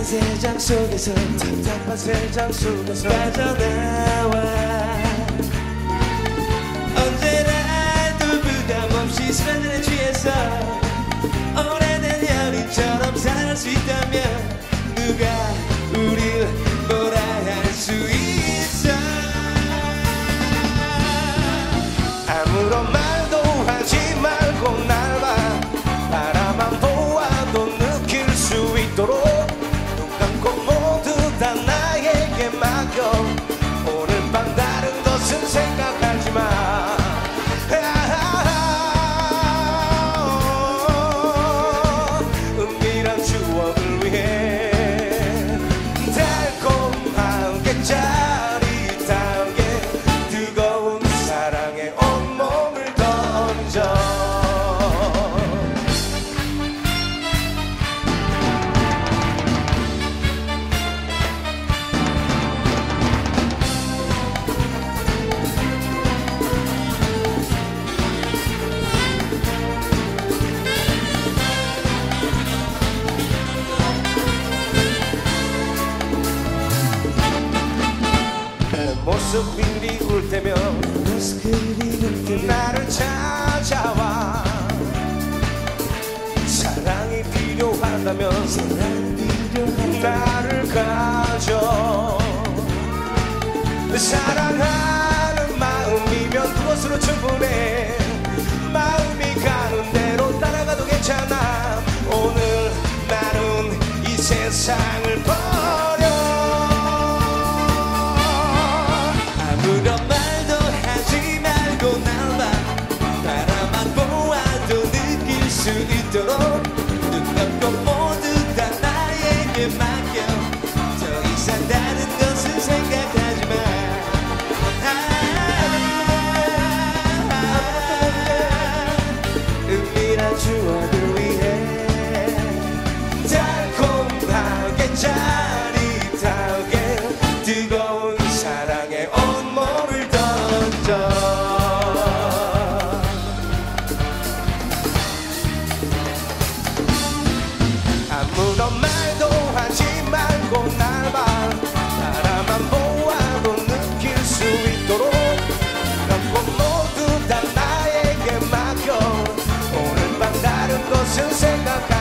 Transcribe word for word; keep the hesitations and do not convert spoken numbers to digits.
세상 속에서 답답한 세상 속에서 빠져나와 언제라도 부담 없이 술 한잔에 취해서 오래된 연인처럼 살아갈 수 있다면 누가 우릴 뭐라 할 수 있어. 아무런 말도 하지 말고 날 봐. 바라만 보아도 느낄 수 있도록 눈 감고 모두 다 나에게 맡겨. 오늘 밤 다른 것은 생각하지 마. 은밀한 추억을 위해 달콤하게 짜릿하게 뜨거운 사랑에 온몸을 던져. 모습 그리울 때면 모습 그리울 때면 나를 찾아와. 사랑이 필요하다면 사랑이 필요하다면 나를 가져. 사랑하는 마음이면 그것으로 충분해. 마음이 가는 대로 따라가도 괜찮아. 오늘 나는 이 세상을 버려. 아무런 말도 하지 말고 날 봐. 바라만 보아도 느낄 수 있도록 눈 감고 모두 다 나에게 맡겨. 더 이상 다른 것은 생각하지 마. 아, 아, 아, 은밀한 추억을 위해 달콤하게 짜릿하게 뜨거운 사랑에 온몸을 던져. 아무런 말도 하지 말고 날 봐. 바라만 보아도 느낄 수 있도록 감고 모두 다 나에게 맡겨. 오늘 밤 다른 것은 생각하